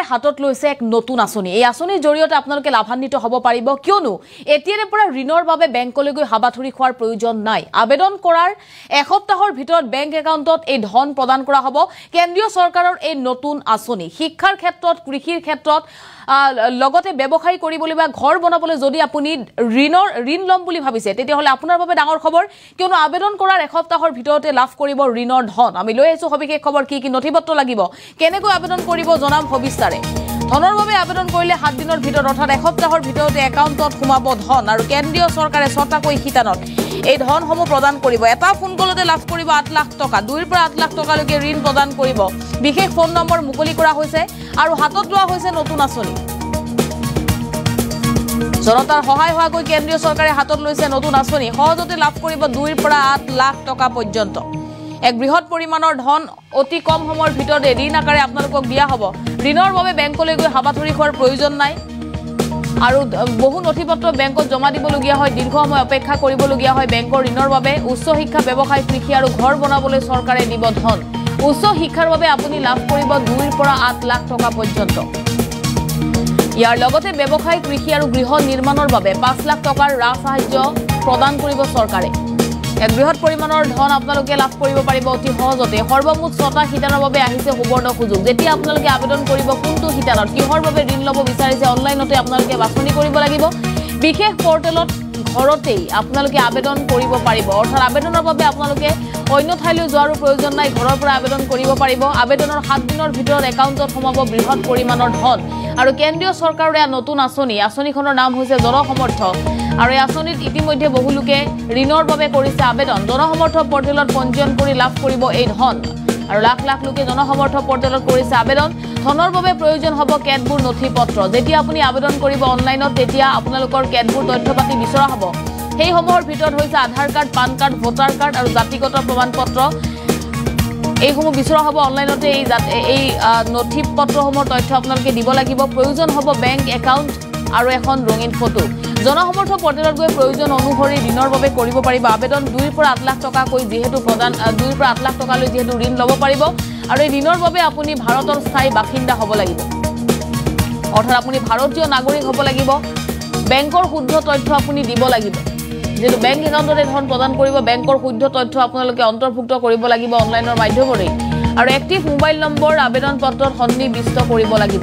হাতত লৈছে এক নতুন আঁচনি এই আঁচনিৰ জৰিয়তে আপোনালোকে লাভান্বিত হ'ব পাৰিব কিয়নো এতিয়াৰে পৰা ঋণৰ বাবে বেংকলৈ গৈ হাবাথুৰি খোৱাৰ প্ৰয়োজন নাই আবেদন কৰাৰ এসপ্তাহৰ ভিতৰত বেংক একাউণ্টত এই ধন প্ৰদান কৰা হ'ব কেন্দ্ৰীয় চৰকাৰৰ এই নতুন আঁচনি শিক্ষাৰ ক্ষেত্ৰত কৃষিৰ ক্ষেত্ৰত লগতে ব্যৱসায় কৰিবলৈ বা ঘৰ বনাবলৈ যদি আপুনি ঋণ লম বুলি ভাবিছে তেতিয়াহলে আপোনাৰ বাবে ডাঙৰ খবৰ কিয়নো আবেদন কৰাৰ এসপ্তাহৰ ভিতৰতে লাভ কৰিব ঋণৰ ধন আমি লৈ আছো সবিশেষ খবৰ কি নথিপত্ৰ লাগিব কেনেকৈ আবেদন কৰিব জনাম ভৱিষ্যতে ধনৰ বাবে আবেদন কৰিলে 7 দিনৰ ভিতৰত অৰ্থাৎ এসপ্তাহৰ ভিতৰতে একাউণ্টত সোমাব ধন আৰু কেন্দ্ৰীয় চৰকাৰে 6টাকৈ শিতানত এই ধনসমূহ প্ৰদান কৰিব এটা ফোন কলতে লাভ কৰিব 8 লাখ টকা 2 পৰা 8 লাখ টকালৈকে ঋণ প্ৰদান কৰিব বিশেষ ফোন নম্বৰ মুকলি কৰা হৈছে আৰু হাতত লোৱা হৈছে নতুন আঁচনি জনতাৰ সহায় হোৱাকৈ কেন্দ্ৰীয় চৰকাৰে হাতত লৈছে নতুন আঁচনি সহজতে লাভ কৰিব 2 পৰা 8 লাখ টকা পৰ্যন্ত এক বৃহৎ পৰিমাণৰ ধন অতি কম সময়ৰ ভিতৰতে ঋণ আকাৰে আপোনালোকক দিয়া হ'ব ঋণৰ বাবে বেংকলৈ গৈ হাবাথুৰি খোৱাৰ প্ৰয়োজন নাই আৰু বহু নথিপত্ৰ বেংকত জমা দিবলগীয়া হয় দীৰ্ঘ সময় অপেক্ষা কৰিবলগীয়া হয় বেংকৰ ঋণৰ বাবে উচ্চ শিক্ষা ব্যৱসায় কৃষি আৰু ঘৰ বনাবলৈ চৰকাৰে দিব ধন উচ্চ শিক্ষাৰ বাবে আপুনি লাভ কৰিব 2 পৰা 8 লাখ টকা পৰ্যন্ত ইয়াৰ লগতে ব্যৱসায় কৃষি আৰু গৃহ নিৰ্মাণৰ বাবে 5 লাখ টকাৰ ৰাহ সাহায্য প্ৰদান কৰিব চৰকাৰে এক বৃহৎ পৰিমাণৰ ধন আপোনালোকে লাভ কৰিব পাৰিব অতি সহজতে সৰ্বমুঠ 6টা শিতানৰ বাবে আহিছে সুবৰ্ণ সুযোগ যেতিয়া আপোনালোকে আবেদন কৰিব কোনটো শিতানত কিহৰ বাবে ঋণ ল'ব বিচাৰিছে অনলাইনতে আপোনালোকে বাছনি কৰিব লাগিব বিশেষ পৰ্টেলত ঘৰতেই আপোনালোকে আবেদন কৰিব পাৰিব অৰ্থাৎ আবেদনৰ বাবে আপোনালোকে অন্য ঠাইলৈ যোৱাৰ প্ৰয়োজন নাই ঘৰৰ পৰা আবেদন কৰিব পাৰিব আবেদনৰ 7 দিনৰ ভিতৰত একাউণ্টত সোমাব বৃহৎ পৰিমাণৰ ধন আৰু কেন্দ্ৰীয় চৰকাৰৰ এই নতুন আঁচনিখনৰ নাম হৈছে জনসমৰ্থ আৰু এই আঁচনিত ইতিমধ্যে বহু লোকে ঋণৰ বাবে কৰিছে আবেদন জনসমৰ্থ পৰ্টেলত পঞ্জীয়ন কৰি লাভ কৰিব এই ধন আৰু লাখ লাখ লোকে জনসমৰ্থ পৰ্টেলত কৰিছে আবেদন ধনৰ বাবে প্ৰয়োজন হ'ব কেতবোৰ নথিপত্ৰ যেতিয়া আপুনি আবেদন কৰিব অনলাইনত তেতিয়া আপোনালোকৰ কেতবোৰ তথ্যপাতি বিচৰা হ'ব সেই সমূহৰ ভিতৰত হৈছে Aadhaar card PAN card voter card আৰু জাতিগত প্ৰমাণপত্ৰ এইসমূহ বিচৰা হ'ব অনলাইনতে এই নথিপত্ৰসমূহৰ তথ্য আপোনালোকে দিব লাগিব প্ৰয়োজন হ'ব বেংক একাউণ্ট আৰু এখন ৰঙীন ফটো জনসমৰ্থ পৰ্টেলত গৈ প্ৰয়োজন অনুসৰি ঋণৰ বাবে কৰিব পাৰিব আবেদন 2 পৰা 8 লাখ টকাকৈ যেহেতু প্ৰদান 2 পৰা 8 লাখ টকালৈ যেহেতু ঋণ ল'ব পাৰিব আৰু এই ঋণৰ বাবে আপুনি ভাৰতৰ স্থায়ী বাসিন্দা হ'ব লাগিব অৰ্থাৎ আপুনি ভাৰতীয় নাগৰিক হ'ব লাগিব বেংকৰ শুদ্ধ তথ্য আপুনি দিব লাগিব যেটো বেংক একাউণ্টতে ধন প্ৰদান কৰিব বেংকৰ শুদ্ধ তথ্য আপোনালোকে অন্তৰ্ভুক্ত কৰিব লাগিব অনলাইনৰ মাধ্যমেৰে আৰু এক্টিভ মোবাইল নম্বৰ আবেদন পত্ৰত সন্নিবিষ্ট কৰিব লাগিব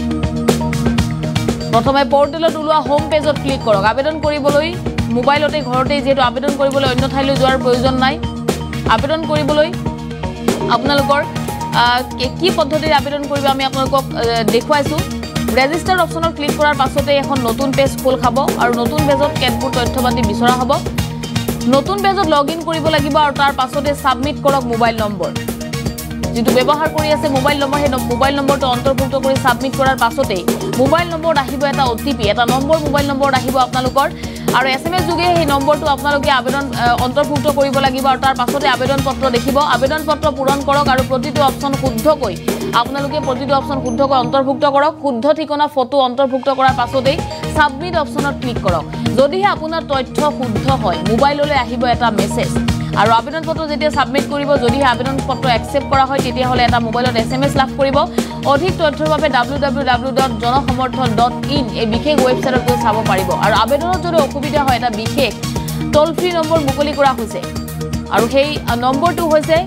প্ৰথমে পৰ্টেলত ওলোৱা হোম পেজত ক্লিক কৰক আবেদন কৰিবলৈ মোবাইলতে ঘৰতে যেহেতু আবেদন কৰিবলৈ অন্য ঠাইলৈ যোৱাৰ প্ৰয়োজন নাই আবেদন কৰিবলৈ আপোনালোকৰ কি পদ্ধতিৰে আবেদন কৰিব আমি আপোনালোকক দেখুৱাইছো ৰেজিষ্টাৰ অপচনত ক্লিক কৰাৰ পাছতে এখন নতুন পেজ খোল খাব আৰু নতুন পেজত কেতবোৰ তথ্যপাতি বিচৰা হ'ব নতুন পেজত লগইন কৰিব লাগিব আৰু তাৰ পাছতে সাবমিট কৰক মোবাইল নম্বৰ যেটো ব্যৱহাৰ কৰি আছে মোবাইল নম্বৰ হে মোবাইল নম্বৰটো অন্তৰ্ভুক্ত কৰি সাবমিট কৰাৰ পাছতে মোবাইল নম্বৰত আহিব এটা ওটিপি এটা নম্বৰ মোবাইল নম্বৰত আহিব আপোনালোকৰ আৰু এসএমএস যোগে এই নম্বৰটো আপোনালোকে আবেদন অন্তৰ্ভুক্ত কৰিব লাগিব আৰু তাৰ পাছতে আবেদন পত্ৰ দেখিব আবেদন পত্ৰ পূৰণ কৰক আৰু প্ৰতিটো অপচন শুদ্ধকৈ আপোনালোকে প্ৰতিটো অপচন শুদ্ধকৈ অন্তৰ্ভুক্ত কৰক শুদ্ধ ঠিকনা ফটো অন্তৰ্ভুক্ত কৰাৰ পাছতে সাবমিট অপচনত ক্লিক কৰক যদিহে আপোনাৰ তথ্য শুদ্ধ হয় মোবাইললৈ আহিব এটা মেছেজ আৰু আবেদন পত্ৰ যেতিয়া সাবমিট কৰিব যদিহে আবেদন পত্ৰ একচেপ্ট কৰা হয় তেতিয়া হলে এটা মোবাইলত এসএমএস লাভ কৰিব অধিক তথ্যৰ বাবে www.jonosamortho.in এই বিশেষ ওয়েবসাইটত গৈ চাব পাৰিব আৰু আবেদনত যদি অসুবিধা হয় এটা বিশেষ টোল ফ্ৰী নম্বৰ মুকলি কৰা হৈছে আৰু সেই নম্বৰটো হৈছে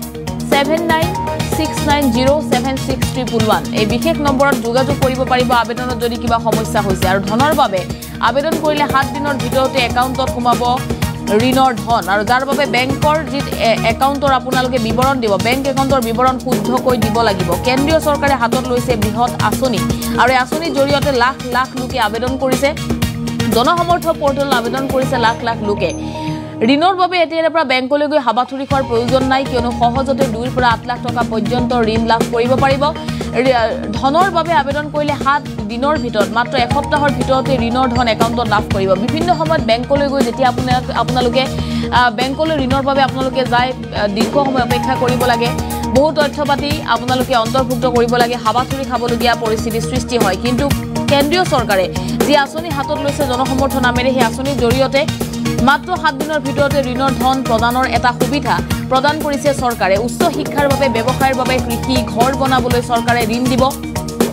7969076311 এই বিশেষ নম্বৰত যোগাযোগ কৰিব পাৰিব আবেদনত যদি কিবা সমস্যা হৈছে আৰু ধনৰ বাবে আবেদন কৰিলে 7 দিনৰ ভিতৰতে একাউণ্টত সোমাব ঋণৰ ধন আৰু যাৰ বাবে বেংকৰ যি একাউণ্টৰ আপোনালোকে বিৱৰণ দিব বেংক একাউণ্টৰ বিৱৰণ শুদ্ধকৈ দিব লাগিব কেন্দ্ৰীয় চৰকাৰে হাতত লৈছে বৃহৎ আঁচনি আৰু এই আঁচনিৰ জৰিয়তে লাখ লাখ লোকে আবেদন কৰিছে জনসমৰ্থ পৰ্টেলত আবেদন কৰিছে লাখ লাখ লোকে ঋণৰ বাবে এতিয়াৰে পৰা বেংকলৈ গৈ হাবাথুৰি খোৱাৰ প্ৰয়োজন নাই কিয়নো সহজতে 2 পৰা 8 লাখ টকা পৰ্যন্ত ঋণ লাভ কৰিব পাৰিব ধনৰ বাবে আবেদন কৰিলে 7 দিনৰ ভিতৰত মাত্ৰ এসপ্তাহৰ ভিতৰতে ঋণৰ ধন একাউণ্টত লাভ কৰিব বিভিন্ন সময়ত বেংকলৈ গৈ যেতিয়া আপোনালোকে বেংকলৈ ঋণৰ বাবে আপোনালোকে যায় দীৰ্ঘ সময় অপেক্ষা কৰিব লাগে বহু তথ্যপাতি আপোনালোকে অন্তৰ্ভুক্ত কৰিব লাগে হাবাথুৰি খাবলগীয়া পৰিস্থিতিৰ সৃষ্টি হয় কিন্তু কেন্দ্ৰীয় চৰকাৰে যি আঁচনি হাতত লৈছে জনসমৰ্থ নামেৰে সেই আঁচনিৰ জৰিয়তে মাত্ৰ 7 দিনৰ ভিতৰতে ঋণৰ ধন প্ৰদানৰ এটা সুবিধা প্ৰদান কৰিছে চৰকাৰে উচ্চ শিক্ষাৰ বাবে ব্যৱসায়ৰ বাবে কৃষি ঘৰ বনাবলৈ চৰকাৰে ঋণ দিব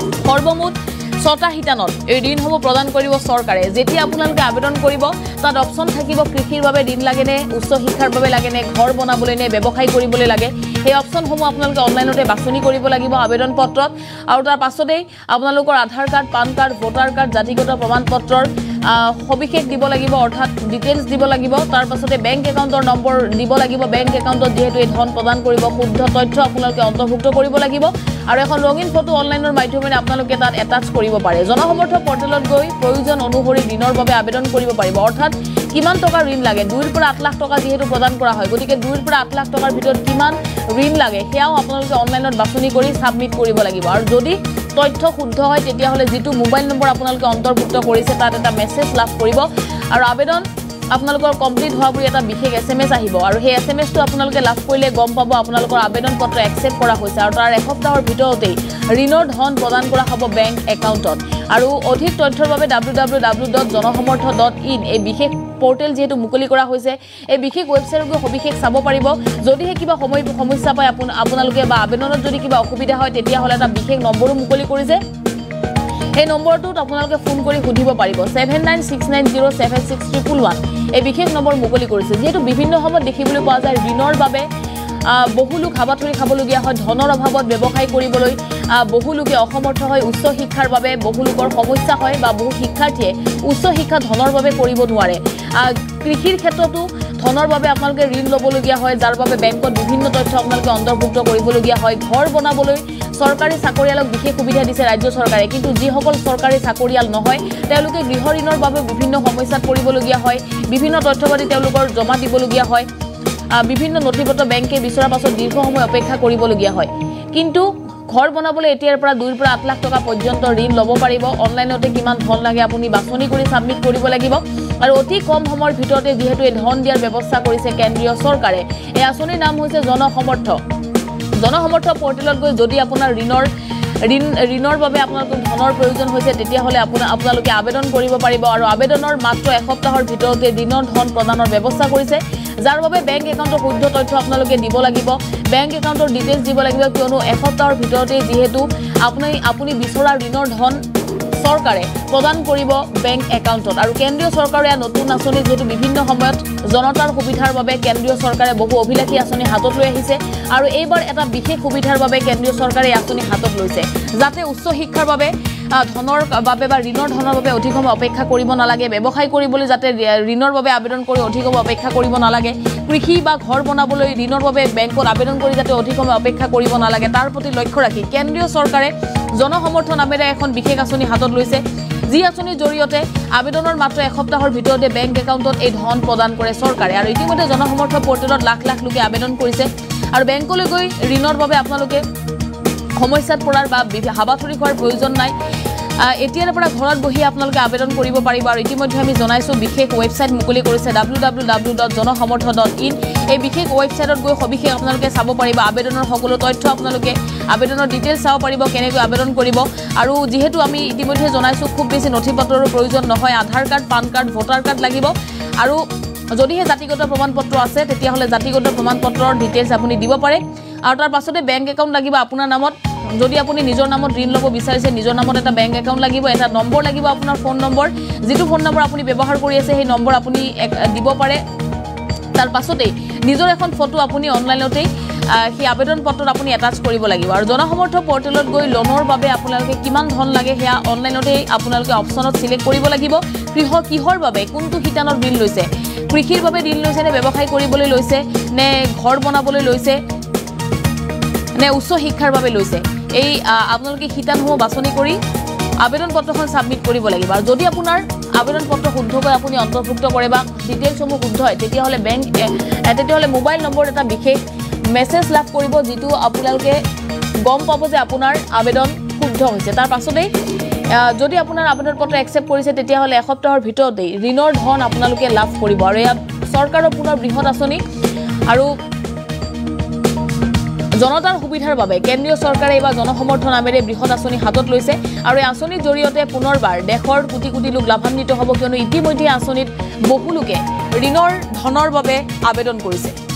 সৰ্বমুঠ 6টা শিতানত এই ঋণসমূহ প্ৰদান কৰিব চৰকাৰে যেতিয়া আপোনালোকে আবেদন কৰিব তাত অপচন থাকিব কৃষিৰ বাবে ঋণ লাগে নে উচ্চ শিক্ষাৰ বাবে লাগে নে ঘৰ বনাবলৈ নে ব্যৱসায় কৰিবলৈ লাগে এই অপচনসমূহ আপোনালোকে অনলাইনতে বাছনি কৰিব লাগিব আবেদন পত্ৰত আৰু তাৰ পাছতেই আপোনালোকৰ Aadhaar card PAN card voter card জাতিগত প্ৰমাণপত্ৰৰ সবিশেষ দিব লাগিব অৰ্থাৎ ডিটেইলছ দিব লাগিব তাৰ পাছতে বেংক একাউণ্টৰ নম্বৰ দিব লাগিব বেংক একাউণ্টত যেহেতু এই ধন প্ৰদান কৰিব শুদ্ধ তথ্য আপোনালোকে অন্তৰ্ভুক্ত কৰিব লাগিব আৰু এখন ৰঙীন ফটো অনলাইনৰ মাধ্যমেৰে আপোনালোকে তাত এটাচ কৰিব পাৰে জনসমৰ্থ পৰ্টেলত গৈ প্ৰয়োজন অনুসৰি ঋণৰ বাবে আবেদন কৰিব পাৰিব অৰ্থাৎ কিমান টকা ঋণ লাগে 2 পৰা 8 লাখ টকা যেহেতু প্ৰদান কৰা হয় গতিকে 2 পৰা 8 লাখ টকাৰ ভিতৰত কিমান ঋণ লাগে সেয়াও আপোনালোকে অনলাইনত বাছনি কৰি সাবমিট কৰিব লাগিব আৰু যদি তথ্য শুদ্ধ হয় তেতিয়া হলে যেটো মোবাইল নম্বৰ আপোনালোকে অন্তৰ্ভুক্ত কৰিছে তাত এটা মেছেজ লাভ কৰিব আৰু আবেদন আপোনালোকৰ কমপ্লিট হোৱা বুলি এটা বিশেষ এছএমএছ আহিব আৰু সেই এছএমএছটো আপোনালোকে লাভ কৰিলে গম পাব আপোনালোকৰ আবেদন পত্ৰ একচেপ্ট কৰা হৈছে আৰু তাৰ এসপ্তাহৰ ভিতৰতেই ঋণৰ ধন প্ৰদান কৰা হ'ব বেংক একাউণ্টত আৰু অধিক তথ্যৰ বাবে www.jonosamortha.in এই বিশেষ পোৰ্টেল যেহেতু মুকলি কৰা হৈছে এই বিশেষ ওয়েবসাইটত গৈ সবিশেষ চাব পাৰিব যদিহে কিবা সমস্যা পায় আপোনালোকে বা আবেদনত যদি কিবা অসুবিধা হয় তেতিয়া হলে এটা বিশেষ নম্বৰো মুকলি কৰিছে এই নম্বৰটোত আপোনালোকে ফোন কৰি সুধিব পাৰিব 7969076311 এই বিশেষ নম্বৰ মুকলি কৰিছে যেহেতু বিভিন্ন সময়ত দেখিবলৈ পোৱা যায় ঋণৰ বাবে বহুলোক হাবাথুৰি খাবলগীয়া হয় ধনৰ অভাৱত ব্যৱসায় কৰিবলৈ বহুলোকে অসমৰ্থ হয় উচ্চ শিক্ষাৰ বাবে বহুলোকৰ সমস্যা হয় বা বহু শিক্ষাৰ্থীয়ে উচ্চ শিক্ষা ধনৰ বাবে কৰিব নোৱাৰে কৃষিৰ ক্ষেত্ৰতো ধনৰ বাবে আপোনালোকে ঋণ ল'বলগীয়া হয় যাৰ বাবে বেংকত বিভিন্ন তথ্য আপোনালোকে অন্তৰ্ভুক্ত কৰিবলগীয়া হয় ঘৰ বনাবলৈ চৰকাৰী চাকৰিয়ালক বিশেষ সুবিধা দিছে ৰাজ্য চৰকাৰে কিন্তু যিসকল চৰকাৰী চাকৰিয়াল নহয় তেওঁলোকে গৃহ ঋণৰ বাবে বিভিন্ন সমস্যাত পৰিবলগীয়া হয় বিভিন্ন তথ্যপাতি তেওঁলোকৰ জমা দিবলগীয়া হয় বিভিন্ন নথিপত্ৰ বেংকে বিচৰাৰ পাছত দীৰ্ঘ সময় অপেক্ষা কৰিবলগীয়া হয় কিন্তু ঘৰ বনাবলৈ এতিয়াৰ পৰা 2 পৰা 8 লাখ টকা পৰ্যন্ত ঋণ ল'ব পাৰিব অনলাইনতে কিমান ধন লাগে আপুনি বাছনি কৰি সাবমিট কৰিব লাগিব আৰু অতি কম সময়ৰ ভিতৰতে যেহেতু এই ধন দিয়াৰ ব্যৱস্থা কৰিছে কেন্দ্ৰীয় চৰকাৰে এই আঁচনিৰ নাম হৈছে জনসমৰ্থ পৰ্টেলত গৈ যদি আপোনাৰ ঋণৰ বাবে আপোনালোকৰ ধনৰ প্ৰয়োজন হৈছে তেতিয়া হলে আপোনালোকে আবেদন কৰিব পাৰিব আৰু আবেদনৰ মাত্ৰ এসপ্তাহৰ ভিতৰতে ঋণৰ ধন প্ৰদানৰ ব্যৱস্থা কৰিছে যাৰ বাবে বেংক একাউণ্টৰ শুদ্ধ তথ্য আপোনালোকে দিব লাগিব বেংক একাউণ্টৰ ডিটেইলছ দিব লাগিব কিয়নো এসপ্তাহৰ ভিতৰতে যেহেতু আপুনি বিচৰা ঋণৰ ধন চৰকাৰে প্ৰদান কৰিব বেংক একাউণ্টত আৰু কেন্দ্ৰীয় চৰকাৰে নতুন আঁচনি যেহেতু বিভিন্ন সময়ত জনতাৰ সুবিধাৰ বাবে কেন্দ্ৰীয় চৰকাৰে বহু অভিলাষী আঁচনি হাতত লৈ আহিছে আৰু এইবাৰ এটা বিশেষ সুবিধাৰ বাবে কেন্দ্ৰীয় চৰকাৰে আঁচনি হাতত লৈছে যাতে উচ্চ শিক্ষাৰ বাবে ধনৰ বাবে বা ঋণৰ ধনৰ বাবে অধিক সময় অপেক্ষা কৰিব নালাগে ব্যৱসায় কৰিবলৈ যাতে ঋণৰ বাবে আবেদন কৰি অধিক সময় অপেক্ষা কৰিব নালাগে কৃষি বা ঘৰ বনাবলৈ ঋণৰ বাবে বেংকত আবেদন কৰি যাতে অধিক সময় অপেক্ষা কৰিব নালাগে তাৰ প্ৰতি লক্ষ্য ৰাখি কেন্দ্ৰীয় চৰকাৰে জনসমৰ্থ নামেৰে এখন বিশেষ আঁচনি হাতত লৈছে যি আঁচনিৰ জৰিয়তে আবেদনৰ মাত্ৰ এসপ্তাহৰ ভিতৰতে বেংক একাউণ্টত এই ধন প্ৰদান কৰে চৰকাৰে আৰু ইতিমধ্যে জনসমৰ্থ পৰ্টেলত লাখ লাখ লোকে আবেদন কৰিছে আৰু বেংকলৈ গৈ ঋণৰ বাবে আপোনালোকে সমস্যাত পৰাৰ বা হাবাথুৰি খোৱাৰ প্ৰয়োজন নাই এতিয়াৰ পৰা ঘৰত বহি আপোনালোকে আবেদন কৰিব পাৰিব আৰু ইতিমধ্যে আমি জনাইছো বিশেষ ওয়েবসাইট মুকলি কৰিছে www.jonosamortha.in এই বিশেষ ওয়েবসাইটত গৈ সবিশেষ আপোনালোকে চাব পাৰিব আবেদনৰ সকলো তথ্য আপোনালোকে আবেদনৰ ডিটেইলছ চাব পাৰিব কেনেকৈ আবেদন কৰিব আৰু যেহেতু আমি ইতিমধ্যে জনাইছো খুব বেছি নথিপত্ৰৰ প্ৰয়োজন নহয় Aadhaar card PAN card voter card লাগিব আৰু যদিহে জাতিগত প্ৰমাণপত্ৰ আছে তেতিয়া হলে জাতিগত প্ৰমাণপত্ৰৰ ডিটেইলছ আপুনি দিব পাৰে আৰু তাৰ পাছতে বেংক একাউণ্ট লাগিব আপোনাৰ নামত যদি আপুনি নিজৰ নামত ঋণ ল'ব বিচাৰিছে নিজৰ নামত এটা বেংক একাউণ্ট লাগিব এটা নম্বৰ লাগিব আপোনাৰ ফোন নম্বৰ যেটো ফোন নম্বৰ আপুনি ব্যৱহাৰ কৰি আছে সেই নম্বৰ আপুনি দিব পাৰে তাৰ পাছতে নিজৰ এখন ফটো আপুনি অনলাইনতে সেই আবেদন পত্ৰত আপুনি এটাচ কৰিব লাগিব আৰু জনসমৰ্থ পৰ্টেলত গৈ লোনৰ বাবে আপোনালোকে কিমান ধন লাগে হেয়া অনলাইনতে আপোনালোকে অপচনত সিলেক্ট কৰিব লাগিব কিহৰ বাবে কোনটো শিতানত ঋণ লৈছে কৃষিৰ বাবে ঋণ লৈছে নে ব্যৱসায় কৰিবলৈ লৈছে নে ঘৰ বনাবলৈ লৈছে নে উচ্চ শিক্ষাৰ বাবে লৈছে এই আপোনালোকে শিতানসমূহ বাছনি কৰি আবেদন পত্ৰখন সাবমিট কৰিব লাগিব আৰু যদি আপোনাৰ আবেদন পত্ৰ শুদ্ধকৈ আপুনি অন্তৰ্ভুক্ত কৰে বা ডিটেইলছসমূহ শুদ্ধ হয় তেতিয়া হলে মোবাইল নম্বৰ এটা বিশেষ মেছেজ লাভ কৰিব যেটো আপোনালোকে গম পাব যে আপোনাৰ আবেদন শুদ্ধ হৈছে তাৰ পাছতে যদি আপোনাৰ আবেদন পত্ৰ একচেপ্ট কৰিছে তেতিয়া হলে এসপ্তাহৰ ভিতৰতে ঋণৰ ধন আপোনালোকে লাভ কৰিব আৰু এয়া চৰকাৰৰ পুনৰ বৃহৎ আঁচনি আৰু জনতাৰ সুবিধাৰ বাবে কেন্দ্ৰীয় চৰকাৰে এবা জনসমৰ্থ নামেৰে বৃহৎ আঁচনি হাতত লৈছে আৰু এই আঁচনিৰ জৰিয়তে পুনৰবাৰ দেশৰ কোটি কোটি লোক লাভান্বিত হ'ব কিয়নো ইতিমধ্যে আঁচনিত বহু লোকে ঋণৰ ধনৰ বাবে আবেদন কৰিছে